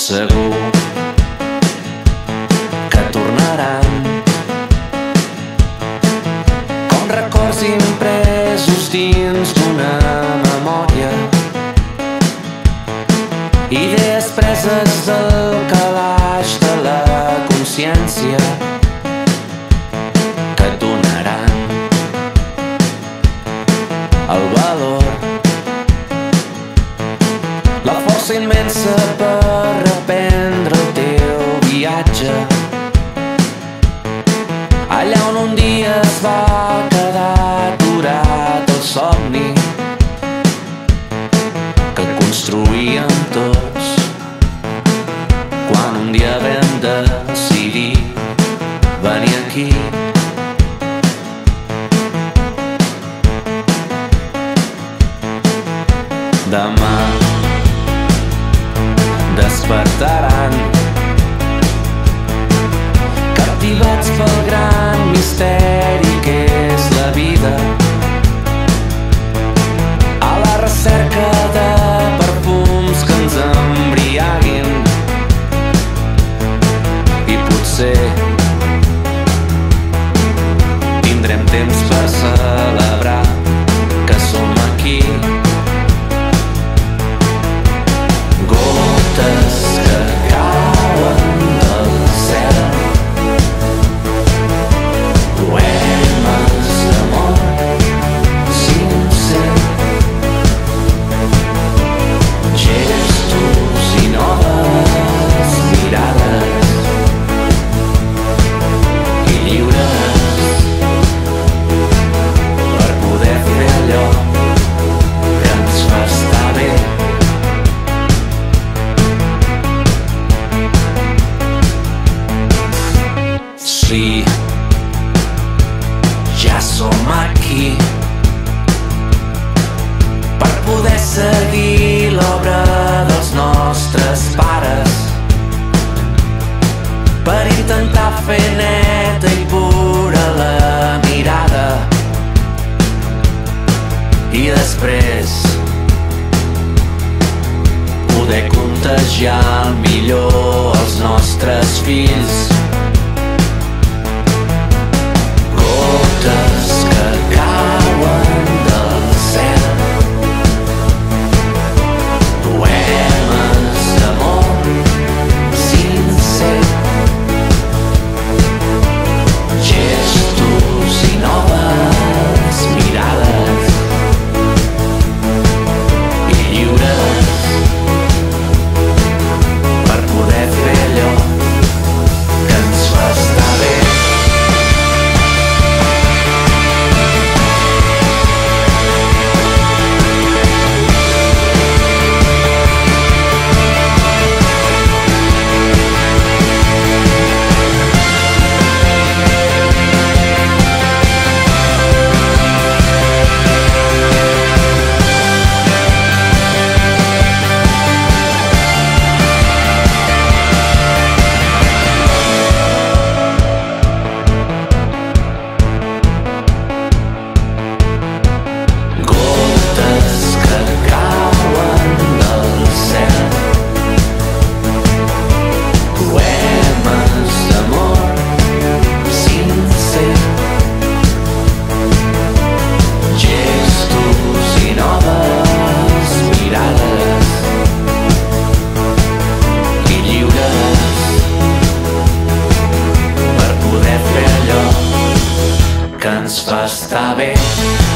segur que tornaran com records impresos dins d'una memòria, idees preses del calaix de la consciència que et donaran el valor, la força immensa per reprendre el teu viatge allà on un dia es va quedar aturat el somni que construïem tots quan un dia vam decidir venir aquí. Demà despertaran captivats pel gran misteri que és la vida, a la recerca de perfums que ens embriaguin, i potser tindrem temps per celebrar que som aquí. Gotes que cauen del cel, poemes d'amor sincer, gestos i noves mirades, i lliures per poder fer allò que ens fa estar bé. Sí, ja som aquí per poder seguir l'obra dels nostres pares, per intentar fer neta i pura la mirada i després poder contagiar el millor als nostres fills. Gotes que cauen del cel, poemes d'amor sincer, gestos i noves mirades, i lliures per poder fer allò que ens fa estar bé. Que ens fa estar bé.